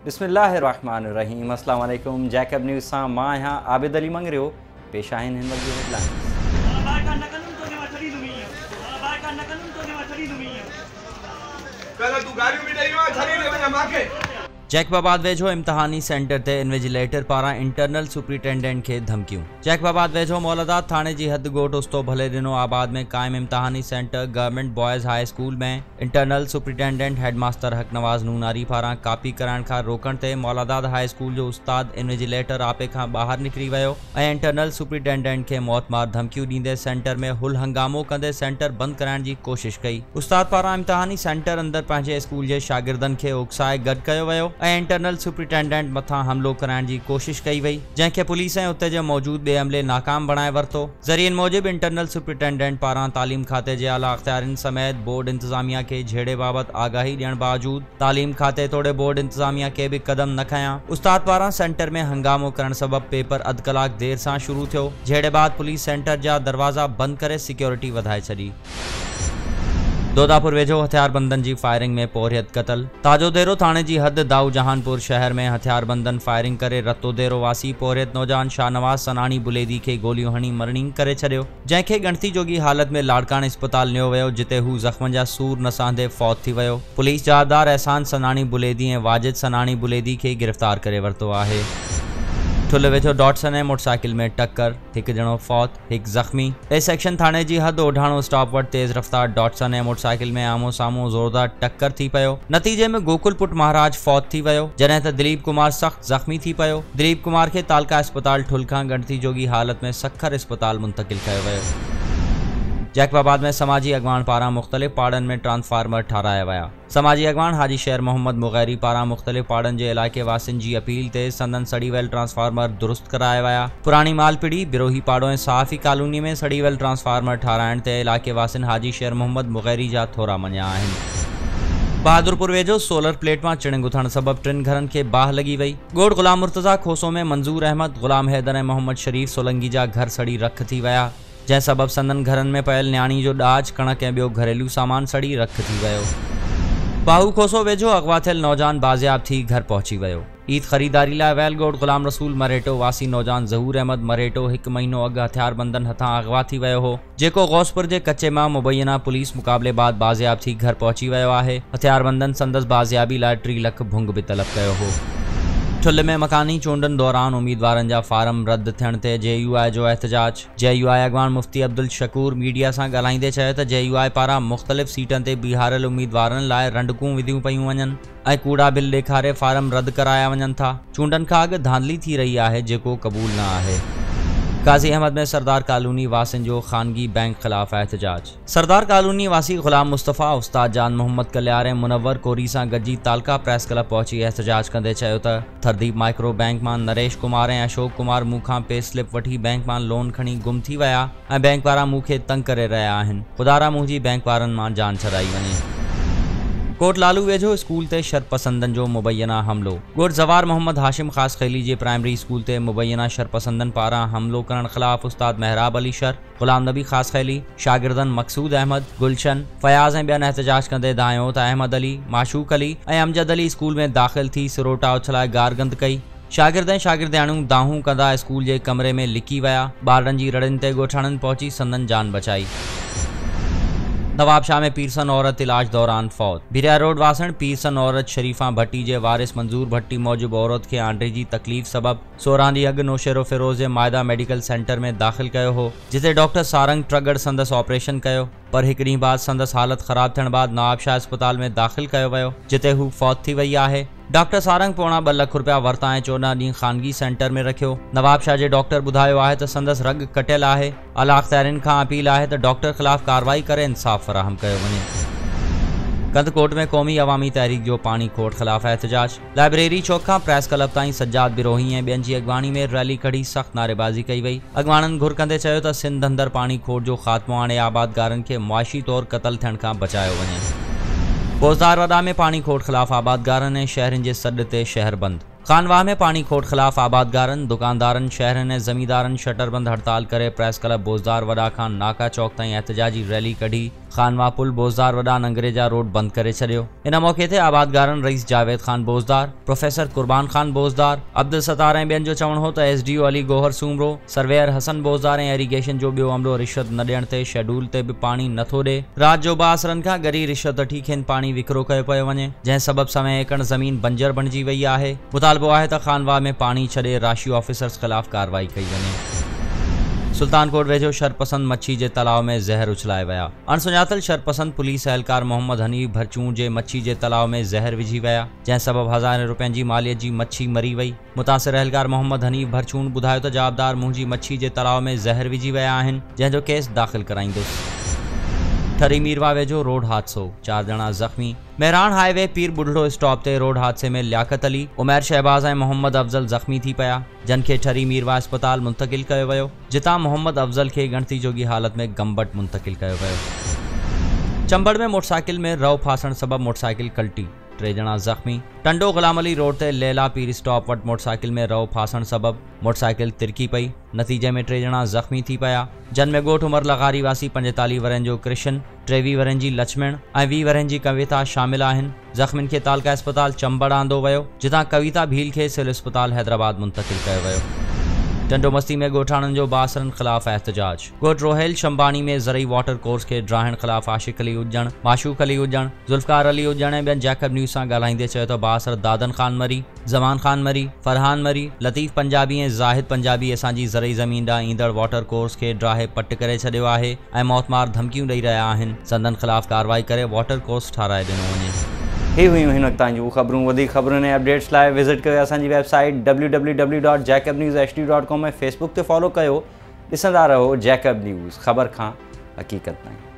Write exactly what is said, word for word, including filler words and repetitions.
बिस्मिल्लाहिर्रहमानिर्रहीम। अस्सलाम वालेकुम। जैकब न्यूज़ सां मां आहियां आबिद अली मंगरियो। पेश आहिनि हिन वक़्ति हेडलाइंस। जैकबाबाद वेझो इम्तिहानी सेंटर ते इन्विजिलेटर पारां इंटरनल सुपरिटेंडेंट खे धमकियूं। जैकबाबाद वेझो मौलदात थाने जी हद गोट उस्तो भले दिनो आबाद में कायम इम्तिहानी centre government boys high school में internal superintendent headmaster Haq Nawaz Noonari पारां कापी कराइण खां रोकण ते मौलदात हाई स्कूल जो उस्ताद इन्विजिलेटर आपे खां ॿाहिरि निकिरी वियो ऐं इंटरनल सुपरिटेंडेंट खे मौतमार धमकियूं ॾींदे सेंटर में हुल हंगामो कंदे सेंटर बंदि कराइण जी कोशिश कई। उस्ताद पारां इम्तिहानी सेंटर अंदर पंहिंजे स्कूल जे शागिर्दनि खे उकसाए गॾु कयो वियो ऐं इंटरनल सुपरिटेंडेंट मथां हमलो कराइण जी कोशिश कई वई, जंहिंखे पुलिस ऐं उते जे मौजूद ॿिए अमले नाकाम बणाए वरितो। ज़रियनि मूजिब इंटरनल सुपरिटेंडेंट पारां तालीम खाते जे आला अख्तियारनि समेत बोर्ड इंतजामिया के झेड़े बाबति आगाही ॾियण बावजूद तालीम खाते तोड़े बोर्ड इंतजामिया के भी कदम न खयां। उस्ताद पारां सेंटर में हंगामो करण सबब पेपर अध कलाक देर सां शुरू थियो। झेड़े बाद पुलिस सेंटर जा दरवाजा बंद करे सिक्योरिटी वधाए छॾी। दोदापुर वेझो हथियारबंदन जी फायरिंग में पोरियत कतल। ताजोदेरो थाने जी हद दाऊ जहानपुर शहर में हथियारबंदन फायरिंग करे रतोदेरो वासी पोरियत नौजवान शाहनवाज सनानी बुलेदी के गोलियों हणी मरणी करे छॾियो, जंहिंखे गणती जोगी हालत में लाड़काने अस्पताल लियो वियो, जिते हू ज़ख़्म जा सूर न सहंदे फौत थी वियो। पुलिस जादार एहसान सनानी बुलेदी ऐं वाजिद सनानी बुलेदी के गिरफ्तार करे वरितो आहे। ठुल वेझो डॉटसन ऐं मोटरसाइकिल में टक्कर, हिकु ॼणो फौत, हिकु ज़ख़्मी। ए सेक्शन थाने जी हद ओढाणो स्टॉप वटि तेज़ रफ़्तार डॉटसन ऐं मोटरसाइकिल में आमो साम्हूं ज़ोरदार टक्कर थी पियो। नतीजे में गोकुल पुट महाराज फौत थी वियो, जॾहिं त दिलीप कुमार सख़्त ज़ख़्मी थी पियो। दिलीप कुमार खे तालका अस्पताल ठुल खां गणती जोगी हालत में सखर अस्पताल मुंतकिल कयो वियो। जैकबाबाद में समाजी अगवान पारां मुख़्तलिफ़ पाड़नि में ट्रांसफार्मर ठाराया विया। समाजी अगवान हाजी शेर मोहम्मद मुग़ैरी पारां मुख़्तलिफ़ पाड़नि जे इलाइक़े वासियुनि जी अपील ते संदन सड़ी वियल ट्रांसफार्मर दुरुस्त कराया विया। पुरानी मालपीड़ी बिरोही पाड़ो ऐं साफ़ी कॉलोनी में सड़ी वियल ट्रांसफार्मर ठाराइण ते इलाइक़े वासियुनि हाजी शेर मोहम्मद मुग़ैरी जा थोरा मञिया आहिनि। बहादुरपुर वेझो सोलर प्लेट में चिणिंग उथण सबब टिन घरनि खे बाहि लगी वई। गोड़ गुलाम मुर्तज़ा खोसो में मंजूर अहमद, गुलाम हैदर ऐं मोहम्मद शरीफ सोलंगी जा घर सड़ी रख थी विया, जंहिं सबब संदन घरनि में पयल न्याणी जो ॾाज, कणक ऐं ॿियो घरेलू सामान सड़ी रख थी वियो। बाहू खोसो वेझो अगवा थियल नौजवान बाज़ियाब थी घर पहुची वियो। ईद ख़रीदारी लाइ वियल गोड़ गुलाम रसूल मरेटो वासी नौजवान ज़हूर अहमद मरेटो हिकु महीनो अॻु हथियारबंदन हथां अगवा थी वियो हो, जेको गौसपुर जे कच्चे मां मुबैना पुलिस मुक़ाबले बाद बाज़ियाब थी घर पहुची वियो आहे। हथियारबंदन संदसि बाज़ियाबी लाइ टी लख भुंग भी तलब कयो हो। ठुल में मकानी चूंडनि दौरान उम्मीदवारनि जा फार्म रद्द थियण ते जे यू आई जो एहतजाज। जे यू आई अगवान मुफ्ती अब्दुल शकूर मीडिया सां ॻाल्हाईंदे चयो त जे यू आई पारां मुख़्तलिफ़ सीटनि ते बीहारियल उम्मीदवारनि लाइ रंडकूं विधियूं पयूं वञनि ऐं कूड़ा बिल ॾेखारे फार्म रद्द कराया वञनि था। चूंडनि खां अॻु धांधली थी रही आहे, जेको क़बूल न आहे। काज़ी अहमद में सरदार कॉलोनी वासियुनि जो ख़ानगी बैंक ख़िलाफ़ एहतजाज। सरदार कॉलोनी वासी गुलाम मुस्तफ़ा, उस्ताद जान मोहम्मद कल्यार ऐं मुनव्वर कोरी सां गॾिजी तालका प्रेस क्लब पहुची एहतजाज कंदे चयो त थरदीप माइक्रो बैंक मां नरेश कुमार ऐं अशोक कुमार मूंखां पे स्लिप वठी बैंक मां लोन खणी गुम थी विया ऐं बैंक वारा मूंखे तंग करे रहिया आहिनि। ख़ुदारा मुंहिंजी बैंक वारनि मां जान छॾाई वञे। कोट लालू वेझो स्कूल ते शरपसंदन जो मुबैना हमलो। गोड़ जवार मोहम्मद हाशिम ख़ास खैली जे प्राइमरी स्कूल ते मुबैना शरपसंदन पारां हमलो करण ख़िलाफ़ उस्ताद महराब अली शर, गुलाम नबी ख़ास खैली, शागिर्दन मकसूद अहमद, गुलशन, फयाज़ ऐं ॿियनि एहतजाज कंदे दायो त अहमद अली, माशूक अली ऐं अमजद अली स्कूल में दाख़िल थी सिरोटा उछलाए गारगंद कई। शागिर्द ऐं शागिर्दियाणियूं दाहूं कंदा स्कूल जे कमरे में लिकी विया। ॿारनि जी रड़ियुनि ते ॻोठाणनि पहुची संदन जान बचाई। नवाबशाह में पीरसन औरत इलाज दौरान फौत। बिरिया रोड वासण पीरसन औरत शरीफा भट्टी जे वारिस मंजूर भट्टी मौजूब औरत खे आंडे जी तकलीफ़ सबब सोरहं ॾींहं अॻु नौशेरो फिरोज़ जे मायदा मेडिकल सेंटर में दाख़िल कयो हो, जिते डॉक्टर सारंग ट्रगड़ संदसि ऑपरेशन कयो, पर हिकु ॾींहुं बाद संदसि हालत ख़राब थियण बाद नवाबशाह अस्पताल में दाख़िल कयो वियो, जिते हू फौत थी वई आहे। डॉक्टर सारंग पौणा ॿ लख रुपया वरिता ऐं चोॾहं ॾींहं ख़ानगी सेंटर में रखियो। नवाबशाह जे डॉक्टर ॿुधायो आहे त संदसि रग कटियल आहे। आला अख्तियारनि खां अपील आहे त डॉक्टर ख़िलाफ़ कार्रवाई करे इंसाफ़ फ़राहम कयो वञे। कंदकोट में क़ौमी अवामी तहरीक जो पानी खोट ख़िलाफ़ एहतजाज। लाइब्रेरी चौक खां प्रेस क्लब ताईं सज्जाद बिरोही ऐं ॿियनि जी अॻवानी में रैली कढी सख़्त नारेबाज़ी कई वई। अॻवाननि घुर कंदे चयो त सिंध अंदरि पानी खोट जो ख़ात्मो आणे आबादगारनि खे मुआशी तौर क़तल थियण खां बचायो वञे। पोज़दार वॾा में पानी खोट ख़िलाफ़ आबादगारनि ऐं शहरनि जे सॾ ते शहर बंदि। खानवाह में पानी खोट खिलाफ आबादगारन दुकानदारन शहरन ऐं ज़मींदारन शटरबंद हड़ताल करे प्रेस क्लब बोज़दार वडा खां नाका चौक ताईं एहतजाजी रैली कढी। खानवाह पुल बोज़दार वडा अंग्रेजा रोड बंद करे छॾियो। इन मौक़े ते आबादगारन रईस जावेद खान बोज़दार, प्रोफेसर कुर्बान खान बोज़दार, अब्दुल सतार ऐं ॿियनि जो चवणु हो त एसडीओ अली गोहर सूमरो, सर्वेयर हसन बोज़दार ऐं इरीगेशन जो ॿियो अमलो रिश्वत न ॾियण ते शेड्यूल ते बि पाणी नथो ॾे। राति जो ॿ असरनि खां गरी रिश्वत वठी खेनि पाणी विकिरो कयो पियो वञे, जंहिं सबब समय एकड़ ज़मीन बंजर बणिजी वई आहे। मुतालबो आहे त खानवाह में पाणी छॾे राशी ऑफिसर्स ख़िलाफ़ कार्रवाई कई वञे। सुल्तानकोट वेझो शरपसंद मच्छी जे तलाव में ज़हर उछलाए विया। अणसुञातल शरपसंद पुलिस एहलकार मोहम्मद हनीफ भरचूं जे मच्छी जे तलाव में ज़हर विझी विया, जंहिं सबब हज़ारे रुपयनि जी मालियत जी मच्छी मरी वई। मुतासिर एहलकार मोहम्मद हनीफ भरचूं ॿुधायो त जाबदार मुंहिंजी मच्छी जे तलाव में ज़हर विझी विया आहिनि, जंहिंजो केस दाख़िल कराईंदुसि। ठरी मीरवा वेझो रोड हादसो, चार ॼणा ज़ख़्मी। मेहरान हाईवे पीर बुढ़ड़ो स्टॉप ते रोड हादसे में लियाकत अली, उमैर शहबाज ऐं मोहम्मद अफज़ल ज़ख़्मी थी पिया, जिन खे ठरी मीरवा अस्पताल मुंतकिल कयो वियो, जितां मोहम्मद अफज़ल खे गणती जोगी हालत में गंबट मुंतकिल कयो वियो। चंबड़ में मोटरसाइकिल में रव फासण सबब मोटरसाइकिल कल्टी, टे ॼणा ज़ख़्मी। टंडो गुलाम अली रोड ते लेला पीर स्टॉप वटि मोटरसाइकिल में रव फासण सबब मोटरसाइकिल तिरकी पई, नतीजे में टे ॼणा ज़ख़्मी थी पिया, जिन में ॻोठ उमर लगारी वासी पंजेतालीह वरनि जो कृष्ण, टेवीह वरनि जी लक्ष्मण ऐं वीह वरनि जी कविता शामिल आहिनि। ज़ख़्मियुनि खे तालका अस्पताल चंबड़ आंदो वियो, जितां कविता भील खे सिविल अस्पताल हैदराबाद मुंतकिल कयो वियो। टंडो मस्ती में ॻोठाणनि जो बासरनि ख़िलाफ़ एहतजाज। ॻोठ रोहेल शंबानी में ज़रई वाटर कोर्स खे ड्राहण ख़िलाफ़ आशिक अली उजण, माशूक अली उजण, ज़ुल्फ़कार अली उजण ऐं ॿियनि जैकब न्यूज़ सां ॻाल्हाईंदे चयो त बासर दादन ख़ान मरी, ज़मान ख़ान मरी, फरहान मरी, लतीफ़ पंजाबी ऐं ज़ाहिद पंजाबी असांजी ज़रई ज़मीन ॾांहुं ईंदड़ वाटर कोर्स खे ड्राहे पट करे छॾियो आहे ऐं मौतमार धमकियूं ॾेई रहिया आहिनि। संदन ख़िलाफ़ कार्रवाई करे वाटर कोर्स ठाराए ॾिनो वञे। ही हुयूं हिन वक़्त ताईं जूं ख़बरूं। वधीक ख़बरुनि ऐं अपडेट्स लाइ विज़िट कयो असांजी website W W W dot Jacob news H D dot com ऐं फेसबुक ते फॉलो कयो। ॾिसंदा रहो जैकब न्यूज़, ख़बर खां हक़ीक़त ताईं।